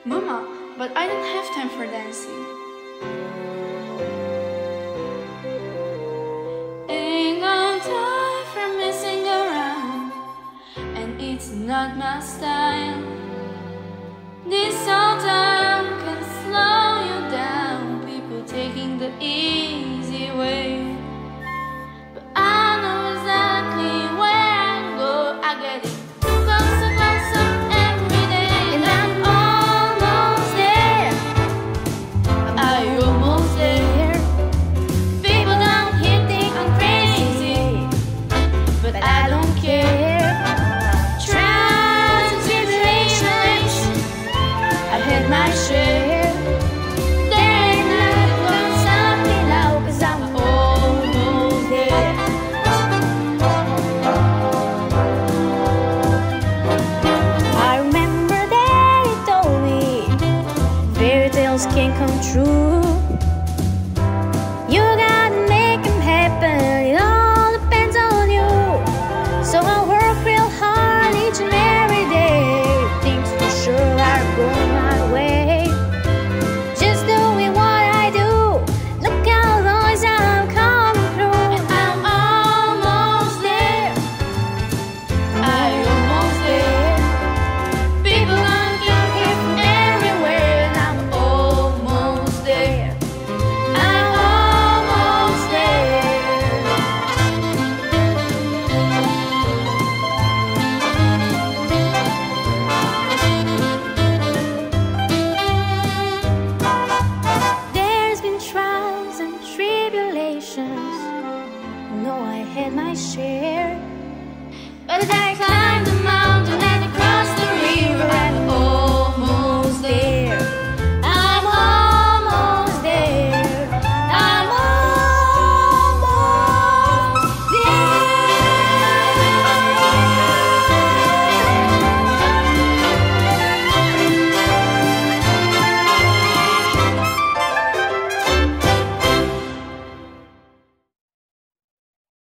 Mama, but I don't have time for dancing. Ain't got time for messing around, and it's not my style. This old town can slow you down, people taking the easy way. But I know exactly where to go. I get it closer, closer every day, and I'm almost there. I'm almost there. People down here think I'm crazy, but I don't care. Trials and tribulations, I've had my share. There ain't nothing gonna stop me now, 'cause I'm almost there. I remember that he told me fairy tales can come true.